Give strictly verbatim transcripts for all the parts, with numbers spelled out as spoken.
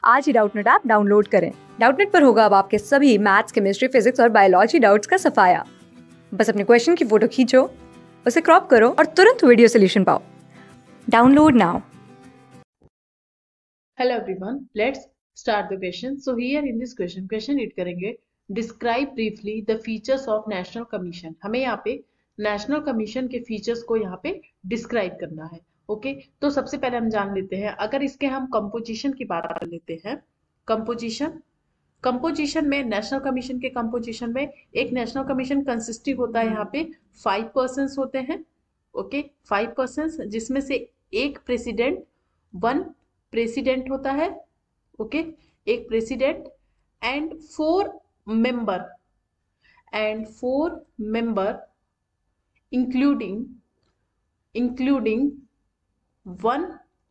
आज ही Doubtnut app download करें। डाउटनेट पर होगा अब आपके सभी मैथ्स, केमिस्ट्री, फिजिक्स और बायोलॉजी डाउट्स का सफाया। बस अपने क्वेश्चन की फोटो खींचो, उसे क्रॉप करो और तुरंत वीडियो सोल्यूशन पाओ। Download now. Hello everyone, let's start the question. So here in this question, question read करेंगे describe briefly the features of national commission. हमें यहाँ पे national commission के features को यहाँ पे describe करना है. Okay okay? तो सबसे पहले हम जान लेते हैं, अगर इसके हम composition की बात कर लेते हैं. composition कंपोजिशन में नेशनल कमीशन के कंपोजिशन में एक नेशनल कमीशन कंसिस्टिंग होता है यहाँ पे फाइव पर्सन होते हैं. ओके, फाइव पर्सन जिसमें से एक प्रेसिडेंट, वन प्रेसिडेंट होता है. Okay okay? एक president and four member and four member including including one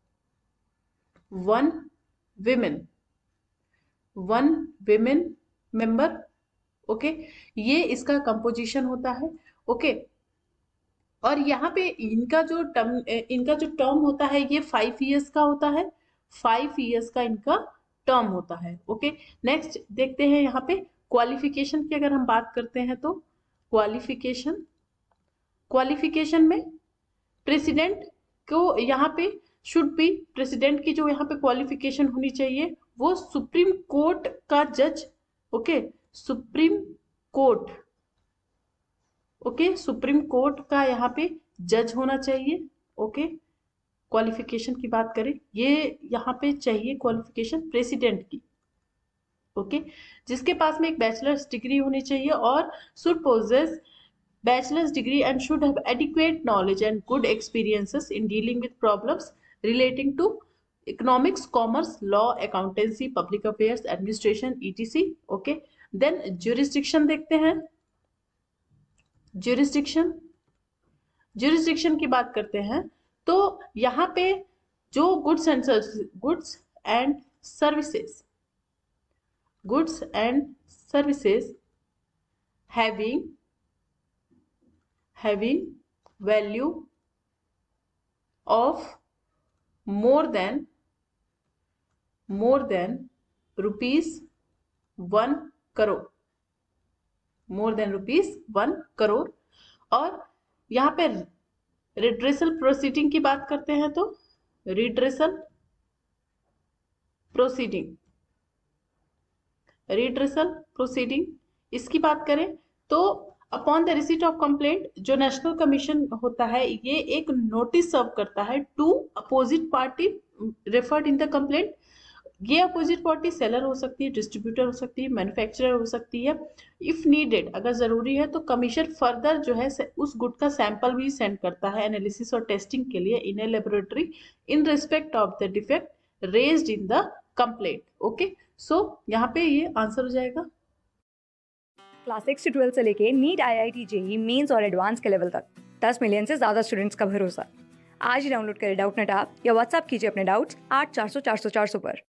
one women one women member. Okay, ये इसका कंपोजिशन होता है. Okay okay? और यहाँ पे इनका जो टर्म इनका जो टर्म होता है ये फाइव इयर्स का होता है. फाइव इयर्स का इनका टर्म होता है. ओके, नेक्स्ट देखते हैं यहाँ पे क्वालिफिकेशन की अगर हम बात करते हैं तो क्वालिफिकेशन क्वालिफिकेशन में प्रेसिडेंट को यहाँ पे शुड बी प्रेसिडेंट की जो यहाँ पे क्वालिफिकेशन होनी चाहिए वो सुप्रीम कोर्ट का जज. Okay, supreme court okay supreme court का यहाँ पे जज होना चाहिए. ओके, क्वालिफिकेशन की बात करें ये यहाँ पे चाहिए क्वालिफिकेशन प्रेसिडेंट की. ओके, जिसके पास में एक बैचलर्स डिग्री होनी चाहिए और should possess bachelor's degree and should have adequate knowledge and good experiences in dealing with problems relating to economics, commerce, law, accountancy, public affairs, administration, et cetera. Okay, then jurisdiction देखते हैं. jurisdiction jurisdiction की बात करते हैं तो यहाँ पे जो goods and goods and services goods and services having having value of more than more than rupees one crore more than rupees one crore. और यहाँ पे रिड्रेसल प्रोसीडिंग की बात करते हैं तो रिड्रेसल प्रोसीडिंग रिड्रेसल प्रोसीडिंग इसकी बात करें तो upon the receipt of complaint जो नेशनल कमीशन होता है ये एक नोटिस सर्व करता है to opposite party referred in the complaint. ये अपोजिट पार्टी सेलर हो सकती है, डिस्ट्रीब्यूटर हो सकती है, मैन्युफैक्चरर हो सकती है. इफ नीडेड अगर जरूरी है तो कमीशन फर्दर जो है उस गुड का सैंपल भी सेंड करता है एनालिसिस और टेस्टिंग के लिए in a laboratory in respect of the defect raised in the complaint. Okay, so यहाँ पे ये आंसर हो जाएगा. क्लास सिक्स से ट्वेल्थ से लेके NEET, I I T, JEE mains और एडवांस के लेवल तक दस मिलियन से ज्यादा स्टूडेंट्स का भरोसा. आज ही डाउनलोड करें डाउटनेट ऐप या व्हाट्सएप कीजिए अपने डाउट्स आठ चार सौ चार सौ चार सौ पर.